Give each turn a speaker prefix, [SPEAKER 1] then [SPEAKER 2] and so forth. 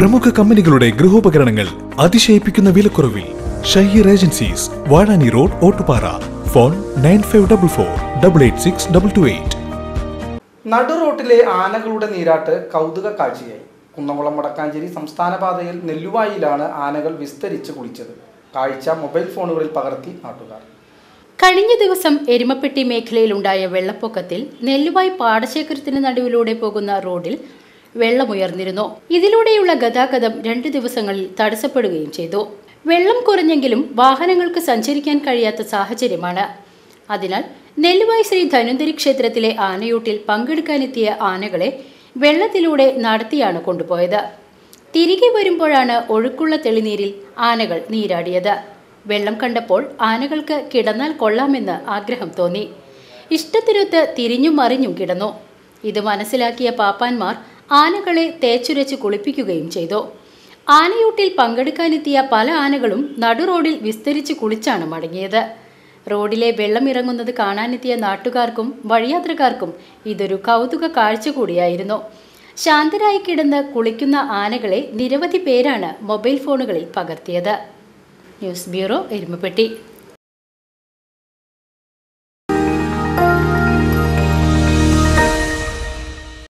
[SPEAKER 1] പ്രമുഖ കമ്പനികളുടെ ഗൃഹോപകരണങ്ങൾ അതിശയിപ്പിക്കുന്ന വിലക്കുറവിൽ. Shaheer agencies, Vazhani road, Ottupara. Phone 9544886228.
[SPEAKER 2] നടുറോട്ടിലെ ആനകളുടെ നീരാട്ട് കൗതുക കാഴ്ചയായി. കുന്നംകുളം വടക്കാഞ്ചേരി സംസ്ഥാന പാതയിൽ നെല്ലുവായിലാണ് ആനകൾ വിസ്തരിച്ച് കുളിച്ചത്. കാഴ്ച മൊബൈൽ ഫോണുകളിൽ പകർത്തി നാട്ടുകാർ.
[SPEAKER 3] കഴിഞ്ഞ ദിവസം എരുമപ്പെട്ടി മേഖലയിലുണ്ടായ വെള്ളപ്പൊക്കത്തിൽ നെല്ലുവായി പാടശേഖരത്തിന് നടുവിലൂടെ പോകുന്ന റോഡിൽ വെള്ളമുയർന്നിരുന്നു. ഇതിലൂടെയുള്ള ഗതാഗതം 2 ദിവസങ്ങളിൽ തടസ്സപ്പെടുകയും ചെയ്തു. വെള്ളം കുറഞ്ഞെങ്കിലും വാഹനങ്ങൾക്ക് സഞ്ചരിക്കാൻ കഴിയാത്ത സാഹചര്യമാണ്. അതിനാൽ നെല്ലുവായി ശ്രീ ധന്വന്തരി ക്ഷേത്രത്തിലെ ആനയൂട്ടിൽ പങ്കെടുക്കാനെത്തിയ ആനകളെ വെള്ളത്തിലൂടെ നടത്തിയാണ് കൊണ്ടുപോയത്. തിരികെ വരുമ്പോഴാണ് ഒഴുക്കുള്ള തെളിനീരിൽ ആനകൾ നീരാടിയത്. വെള്ളം കണ്ടപ്പോൾ ആനകൾക്ക് കിടന്നാൽ കൊള്ളാമെന്ന് ആഗ്രഹം തോന്നി. ഇഷ്ടത്തിനൊത്ത് തിരിഞ്ഞും മറിഞ്ഞും കിടന്നു. ഇത് മനസ്സിലാക്കിയ പാപ്പാന്മാർ ആനകളെ തേച്ചുരച്ച് കുളിപ്പിക്കുകയും ചെയ്തു. ആനയൂട്ടിൽ പങ്കെടുക്കാനെത്തിയ പല ആനകളും നടുറോഡിൽ വിസ്തരിച്ച് കുളിച്ചാണ് മടങ്ങിയത്. റോഡിലെ വെള്ളം ഇറങ്ങുന്നത് കാണാനെത്തിയ നാട്ടുകാർക്കും വഴിയാത്രക്കാർക്കും ഇതൊരു കൗതുക കാഴ്ച കൂടിയായിരുന്നു. ശാന്തരായി കിടന്ന് കുളിക്കുന്ന ആനകളെ നിരവധി പേരാണ് മൊബൈൽ ഫോണുകളിൽ പകർത്തിയത്. News bureau, Erumapetty.